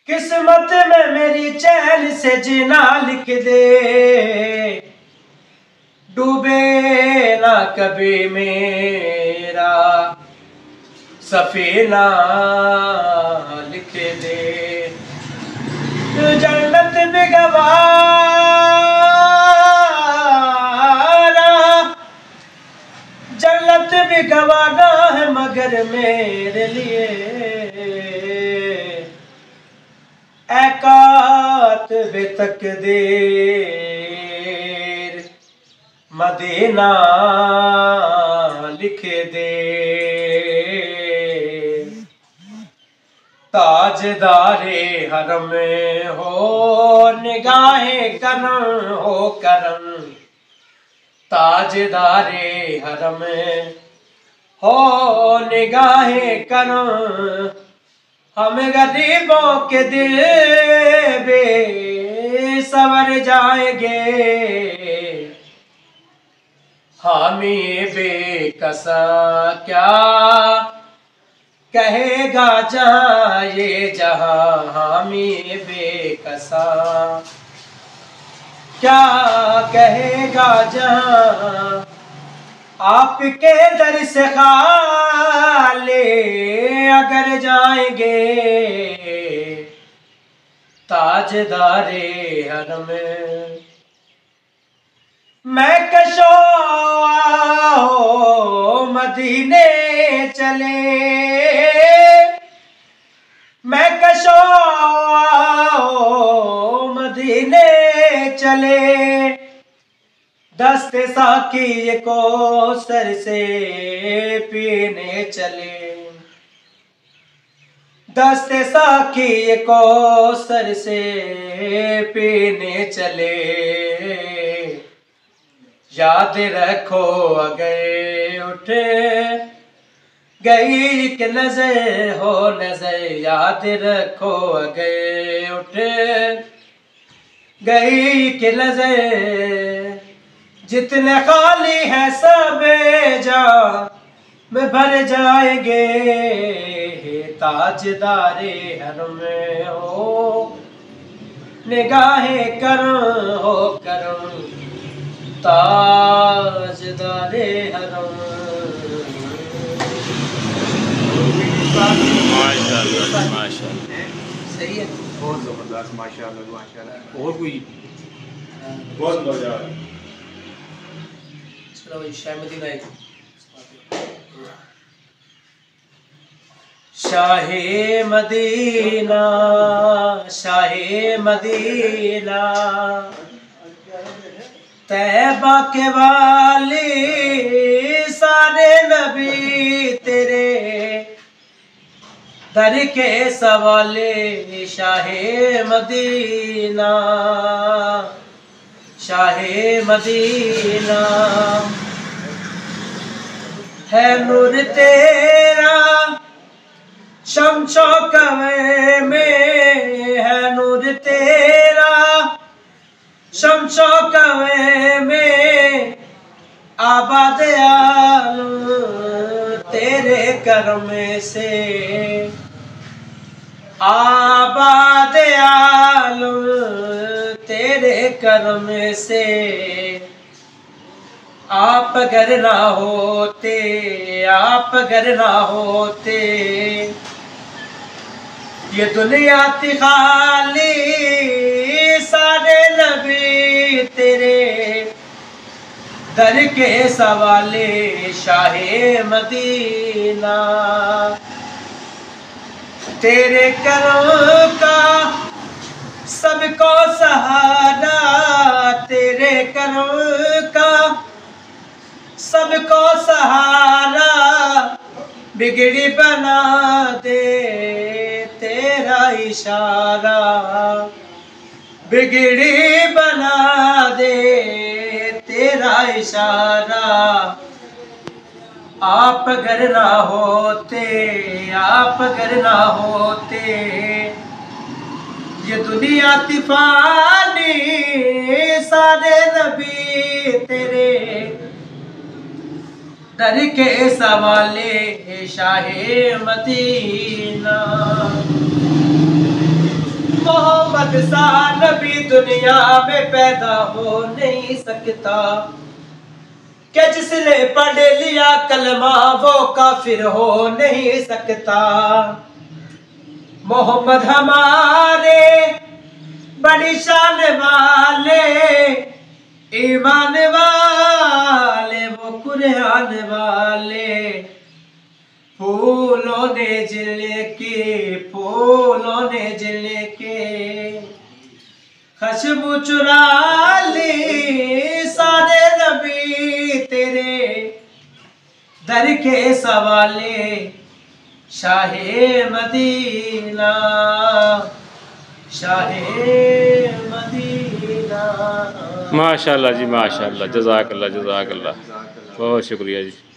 किस्मत में मेरी चैन से जीना लिख दे, डूबे ना कभी मेरा सफीना लिख दे। जन्नत में गवारा, जन्नत भी गवारा है मगर मेरे लिए ऐकात बेतकदीर मदीना लिख दे। ताजदारे हरम हो निगाहे करम हो करम, ताजदारे हरम हो निगाहे करम, हम गरीबों के दिल बेसवर जाएंगे, हामी बेकसा क्या कहेगा जहाँ ये जहाँ, हामी बेकसा क्या कहेगा जहाँ, आपके दर से खाले अगर जाएंगे, ताजदारे हरम मैं कशो हो मदीने चले, मैं कशो हो मदीने चले, दस्ते साकी को सर से पीने चले, दस्ते साकी को सर से पीने चले। याद रखो अगर उठ गई कि नजर हो नजर, याद रखो अगर उठ गई कि नजर, जितने खाली है सब जा में भर जाएंगे, ताजदारे हरम हो निगाहें करम हो करम, ताजदारे हरम। माशाअल्लाह माशाअल्लाह, सही है, बहुत जबरदस्त, माशाअल्लाह माशाअल्लाह। और कोई बहुत मजा आया। चलो भाई शाह मदीना है। शाहे मदीना शाहे मदीना, तैबा के वाली सारे नबी तेरे दर के सवाले, शाहे मदीना शाहे मदीना, है नूर तेरा शमशो कवे में, है नूर तेरा शमशो कवे में, आबाद आलम तेरे करम से, आबाद आलम तेरे करम से, आप अगर ना होते आप अगर ना होते, ये दुनिया थी खाली सारे नबी तेरे दर के सवाले, शाहे मदीना तेरे करम का सबको सहारा, तेरे करम का सबको सहारा, बिगड़ी बना दे तेरा इशारा, बिगड़ी बना दे तेरा इशारा, आप अगर ना होते आप अगर ना होते, ये दुनिया तिफानी सारे नबी तेरे दर के सवाले, शाहे मदीना। मोहम्मद सा नबी दुनिया में पैदा हो नहीं सकता, कि जिसने पढ़ लिया कलमा वो काफिर हो नहीं सकता। मोहम्मद हमारे बड़ी शान वाले, ईमान वाले, वो कुरान वाले, फूलों ने जिले के, फूलों ने जिले के खुशबू चुरा ली सारे नबी तेरे दर के सवाले, शाहे मदीना, शाहे मदीना। माशाल्लाह जी माशाल्लाह, जज़ाकल्लाह जज़ाकल्लाह, बहुत शुक्रिया जी।